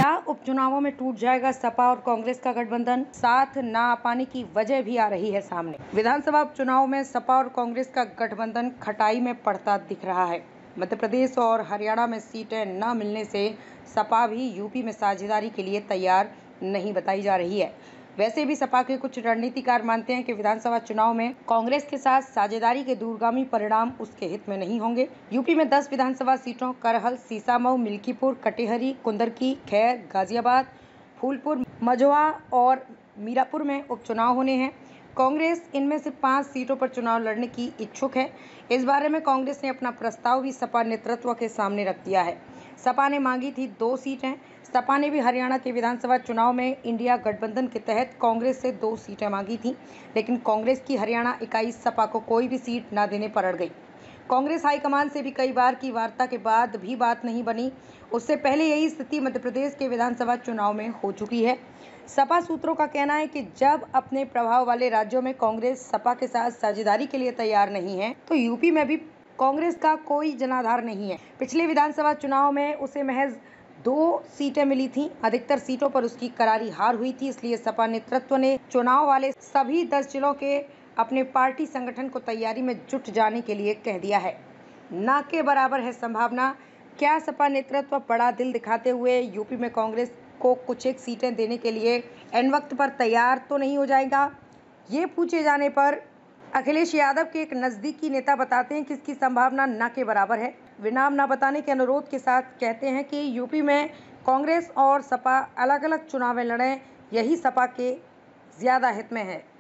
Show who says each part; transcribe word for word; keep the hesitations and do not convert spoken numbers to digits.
Speaker 1: क्या उपचुनावों में टूट जाएगा सपा और कांग्रेस का गठबंधन? साथ ना आ पाने की वजह भी आ रही है सामने। विधानसभा उपचुनाव में सपा और कांग्रेस का गठबंधन खटाई में पड़ता दिख रहा है। मध्य प्रदेश और हरियाणा में सीटें न मिलने से सपा भी यूपी में साझेदारी के लिए तैयार नहीं बताई जा रही है। वैसे भी सपा के कुछ रणनीतिकार मानते हैं कि विधानसभा चुनाव में कांग्रेस के साथ साझेदारी के दूरगामी परिणाम उसके हित में नहीं होंगे। यूपी में दस विधानसभा सीटों करहल, सीसामऊ, मिल्कीपुर, कटिहारी, कुंदरकी, खैर, गाजियाबाद, फूलपुर, मझवा और मीरापुर में उपचुनाव होने हैं। कांग्रेस इनमें से पांच सीटों पर चुनाव लड़ने की इच्छुक है। इस बारे में कांग्रेस ने अपना प्रस्ताव भी सपा नेतृत्व के सामने रख दिया है। सपा ने मांगी थी दो सीटें। सपा ने भी हरियाणा के विधानसभा चुनाव में इंडिया गठबंधन के तहत कांग्रेस से दो सीटें मांगी थी, लेकिन कांग्रेस की हरियाणा इकाई सपा को कोई भी सीट न देने पर अड़ गई। कांग्रेस हाईकमान से भी कई बार की वार्ता के बाद भी बात नहीं बनी। उससे पहले यही स्थिति मध्य प्रदेश के विधानसभा चुनाव में हो चुकी है। सपा सूत्रों का कहना है कि जब अपने प्रभाव वाले राज्यों में कांग्रेस सपा के साथ साझेदारी के लिए तैयार नहीं है, तो यूपी में भी कांग्रेस का कोई जनाधार नहीं है। पिछले विधानसभा चुनाव में उसे महज दो सीटें मिली थीं। अधिकतर सीटों पर उसकी करारी हार हुई थी। इसलिए सपा नेतृत्व ने चुनाव वाले सभी दस जिलों के अपने पार्टी संगठन को तैयारी में जुट जाने के लिए कह दिया है। ना के बराबर है संभावना। क्या सपा नेतृत्व बड़ा दिल दिखाते हुए यूपी में कांग्रेस को कुछ एक सीटें देने के लिए एन वक्त पर तैयार तो नहीं हो जाएगा? ये पूछे जाने पर अखिलेश यादव के एक नज़दीकी नेता बताते हैं कि इसकी संभावना न के बराबर है। वे नाम न बताने के अनुरोध के साथ कहते हैं कि यूपी में कांग्रेस और सपा अलग अलग चुनावें लड़ें, यही सपा के ज़्यादा हित में है।